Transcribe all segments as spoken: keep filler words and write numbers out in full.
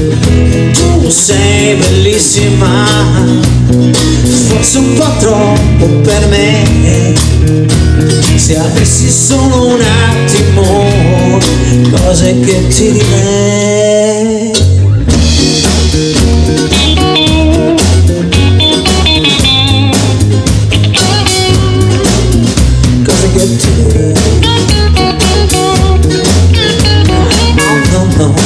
Tu sei bellissima, forse un po' troppo per me. Se avessi solo un attimo, cose che ti direi. Cose che ti direi. No, no, no.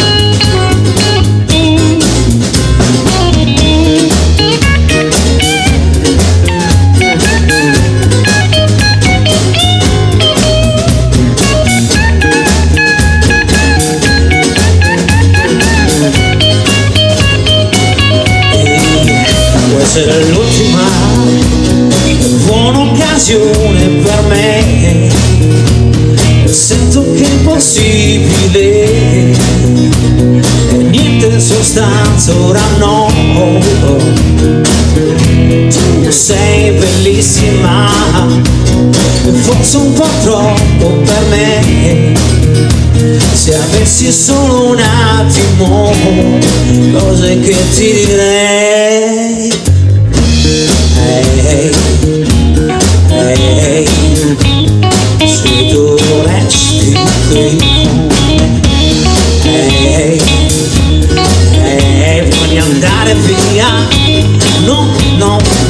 Sarà l'ultima buona occasione per me. Sento che è impossibile e niente in sostanza ora no. Tu sei bellissima, forse un po' troppo per me. Se avessi solo un attimo, cose che ti direi. Hey, hey, hey, se tu resti qui con me. Hey, hey, hey, prima di andare via, no, no.